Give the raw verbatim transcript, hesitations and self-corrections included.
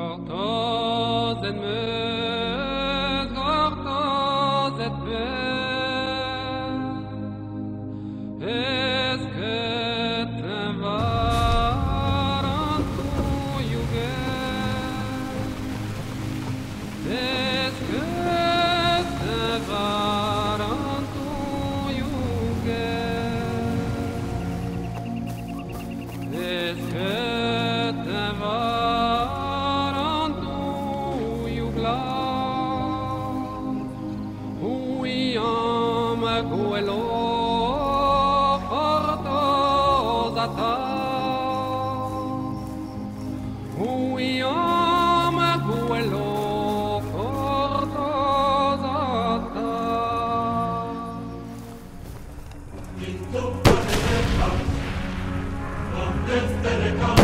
Gortozet meus, gortozet meus, es que te varan tu yuget, es que te varan tu yuget, es que te varan tu yuglat, huyam quello fortozata, huyam quello fortozata. In Zucker, in der Kampf, und jetzt der Kampf.